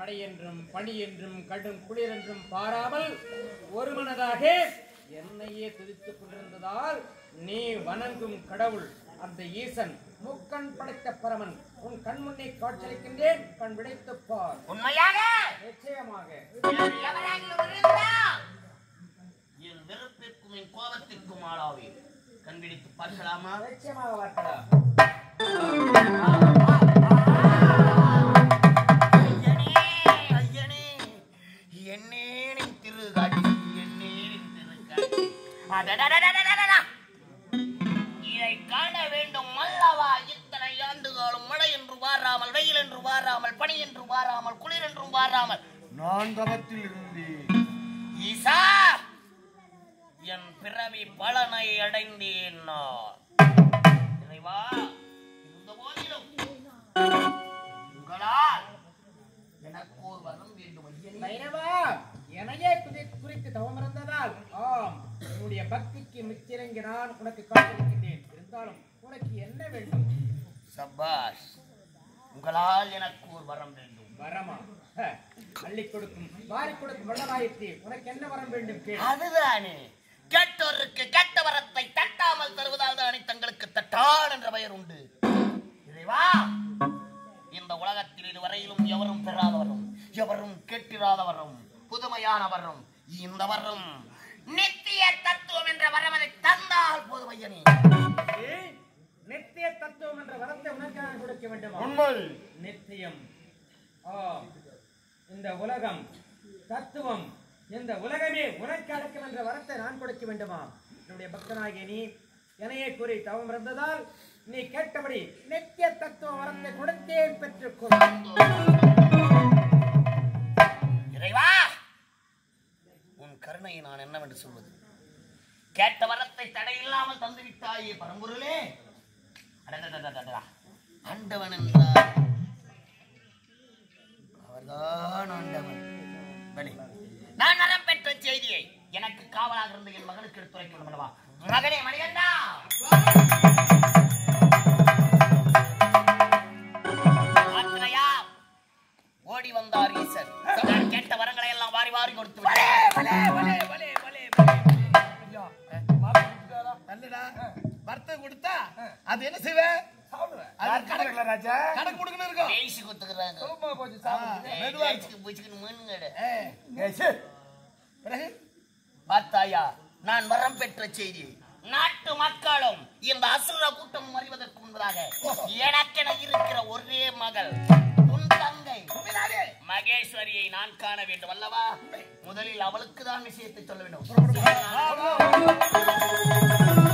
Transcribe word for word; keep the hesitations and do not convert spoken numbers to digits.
மழை என்றும் பனி என்றும் கடும் குளிர் என்றும் பாராமல் ஒரு மனதாக என்னையே துதித்துக் கொண்டிருந்ததால் நீ வணங்கும் கடவுள் அந்த ஈசன் முக்கண் படைத்த பரமன் உன் கண் முன்னே காட்சியளிக்கின்றேன். கண் விடைத்து பார். உண்மையாக நிச்சயமாக என் வெறுப்பிற்கும் என் கோபத்திற்கும் ஆளாவே கண் விழித்து பார்க்கலாமா? நிச்சயமாக பார்க்கலாம். என்னேனின் திருகாட்சி என்னேனின் திருக்காட்சி இதை காண வேண்டும் அல்லவா? இத்தனை ஆண்டுகாலம் மழை என்று வாராமல், வெயில் என்று வாராமல், பனி என்று வாராமல், குளிர் என்றும் வாராமல் நான் தவத்தில் இருந்தேன். ஈசா, என் பிறவி பலனை அடைந்தேன். இறைவா, இருந்த போதிலும் உங்களால் எனக்கு ஒரு வரம் வேண்டும். பைரவா, என்னையே குறித்து தவம் இருந்ததால் ஆம், உன்னுடைய பக்திக்கு மிச்சிறங்கி நான் உனக்கு காத்திருக்கின்றேன். இருந்தாலும் உனக்கு என்ன வேண்டும்? சபாஷ், உங்களால் எனக்கு ஒரு வரம் வேண்டும். வரமா? அள்ளி கொடுக்கும் வாரி கொடுக்கும் வல்லமாயிற்று. உனக்கு என்ன வரம் வேண்டும் கேள். அதுதானே, கேட்டோருக்கு கேட்ட வரத்தை தட்டாமல் தருவதால் தானே தங்களுக்கு தட்டான் என்ற பெயர் உண்டு. இறைவா, இந்த உலகத்தில் இதுவரையிலும் எவரும் பெறாதவரும் எவரும் கேட்டிராதவரும் புதுமையானவரும் இந்த வரம் நித்திய தத்துவம் என்ற வரம் அதை தந்தால் போதும் ஐயனே. நித்திய தத்துவம் என்ற வரத்தை உனக்கு நான் கொடுக்க வேண்டுமா? உண்மை. நித்தியம், இந்த உலகம் தத்துவம், இந்த உலகமே உனக்கு அடக்கம் என்ற வரத்தை நான் கொடுக்க வேண்டுமா? என்னுடைய பக்தனாகிய நீ என்னையே கூறி தவம் இருந்ததால் நீ கேட்டபடி நித்திய தத்துவ வரத்தை கொடுத்தேன் பெற்றுக்கொள். இறைவா, உன் கருணையை நான் என்னவென்று சொல்வது? கேட்ட வரத்தை தடையில்லாமல் தந்துவிட்டாயே பரம்பொருளே. ஆண்டவன் என்றார் அவர்தான் ஆண்டவன். நான் வரம் பெற்ற செய்தியை எனக்கு காவலாக இருந்த என் மகனுக்கு எடுத்துரைக்க வேண்டும். மகனே மணிகண்டா, ஓடி வந்தார் ஈசன். நான் கேட்ட வரங்களை எல்லாம் வாரி வாரி கொடுத்து வர்த்த கொடுத்தா அது என்ன செய்வேன்? கணக்கு கொடுக்கணும் இருக்கும். பேசி கொடுத்துக்கிறாங்க. பார்த்தாயா, நான் வரம் பெற்ற செய்தி நாட்டு மக்களும் இந்த அசுர கூட்டம் அறிவதற்கு முன்பதாக எனக்கென இருக்கிற ஒரே மகள் உன் தங்கை மகேஸ்வரியை நான் காண வேண்டும் அல்லவா? முதலில் அவளுக்கு தான் விஷயத்தை சொல்ல வேண்டும்.